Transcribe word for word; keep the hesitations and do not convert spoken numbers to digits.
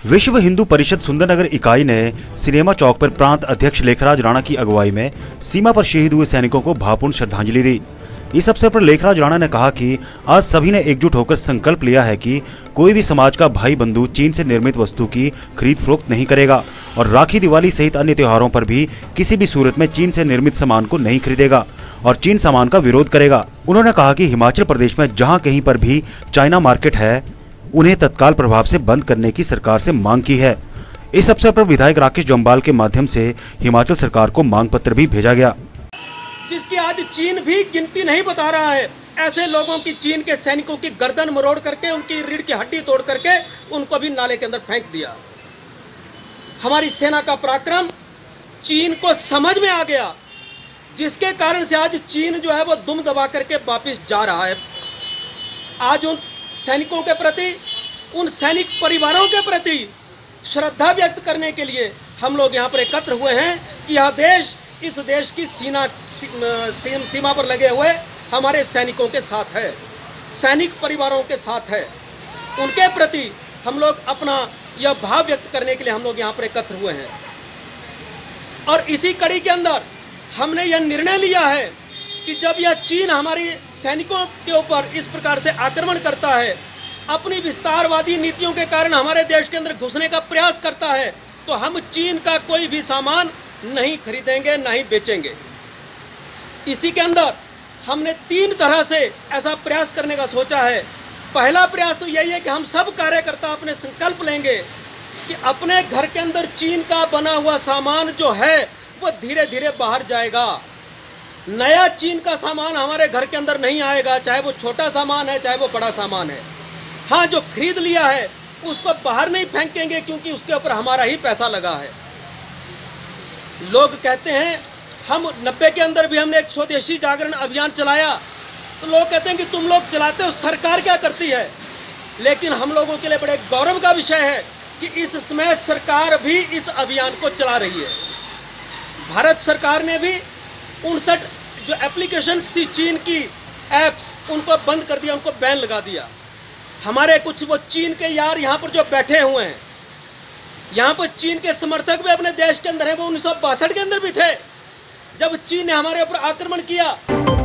विश्व हिंदू परिषद सुंदरनगर इकाई ने सिनेमा चौक पर प्रांत अध्यक्ष लेखराज राणा की अगुवाई में सीमा पर शहीद हुए सैनिकों को भावपूर्ण श्रद्धांजलि दी। इस अवसर पर लेखराज राणा ने कहा कि आज सभी ने एकजुट होकर संकल्प लिया है कि कोई भी समाज का भाई बंधु चीन से निर्मित वस्तु की खरीद फरोख्त नहीं करेगा और राखी, दिवाली सहित अन्य त्योहारों पर भी किसी भी सूरत में चीन से निर्मित सामान को नहीं खरीदेगा और चीन सामान का विरोध करेगा। उन्होंने कहा कि हिमाचल प्रदेश में जहां कहीं पर भी चाइना मार्केट है, उन्हें तत्काल प्रभाव से बंद करने की सरकार से मांग की है। इस अवसर पर विधायक राकेश जम्वाल के माध्यम से हिमाचल सरकार को मांग पत्र भी भेजा गया, जिसकी आज चीन भी गिनती नहीं बता रहा है। ऐसे लोगों की, चीन के सैनिकों की गर्दन मरोड़ करके, उनकी रीढ़ की हड्डी तोड़ करके उनको भी नाले के अंदर फेंक दिया। हमारी सेना का पराक्रम चीन को समझ में आ गया, जिसके कारण से आज चीन जो है वो दुम दबा करके वापस जा रहा है। आज उन सैनिकों के प्रति, उन सैनिक परिवारों के प्रति श्रद्धा व्यक्त करने के लिए हम लोग यहाँ पर एकत्र हुए हैं कि यह देश, इस देश की सीमा सीमा पर लगे हुए हमारे सैनिकों के साथ है, सैनिक परिवारों के साथ है। उनके प्रति हम लोग अपना यह भाव व्यक्त करने के लिए हम लोग यहाँ पर एकत्र हुए हैं। और इसी कड़ी के अंदर हमने यह निर्णय लिया है कि जब यह चीन हमारी सैनिकों के ऊपर इस प्रकार से आक्रमण करता है, अपनी विस्तारवादी नीतियों के कारण हमारे देश के अंदर घुसने का प्रयास करता है, तो हम चीन का कोई भी सामान नहीं खरीदेंगे, नहीं बेचेंगे। इसी के अंदर हमने तीन तरह से ऐसा प्रयास करने का सोचा है। पहला प्रयास तो यही है कि हम सब कार्यकर्ता अपने संकल्प लेंगे कि अपने घर के अंदर चीन का बना हुआ सामान जो है वो धीरे धीरे बाहर जाएगा। नया चीन का सामान हमारे घर के अंदर नहीं आएगा, चाहे वो छोटा सामान है, चाहे वो बड़ा सामान है। हाँ, जो खरीद लिया है उसको बाहर नहीं फेंकेंगे, क्योंकि उसके ऊपर हमारा ही पैसा लगा है। लोग कहते हैं, हम नब्बे के अंदर भी हमने एक स्वदेशी जागरण अभियान चलाया, तो लोग कहते हैं कि तुम लोग चलाते हो, सरकार क्या करती है। लेकिन हम लोगों के लिए बड़े गौरव का विषय है कि इस समय सरकार भी इस अभियान को चला रही है। भारत सरकार ने भी उनसठ जो एप्लीकेशंस थी चीन की ऐप्स, उनको बंद कर दिया, उनको बैन लगा दिया। हमारे कुछ वो चीन के यार यहाँ पर जो बैठे हुए हैं, यहाँ पर चीन के समर्थक भी अपने देश के अंदर हैं। वो उन्नीस सौ बासठ के अंदर भी थे जब चीन ने हमारे ऊपर आक्रमण किया।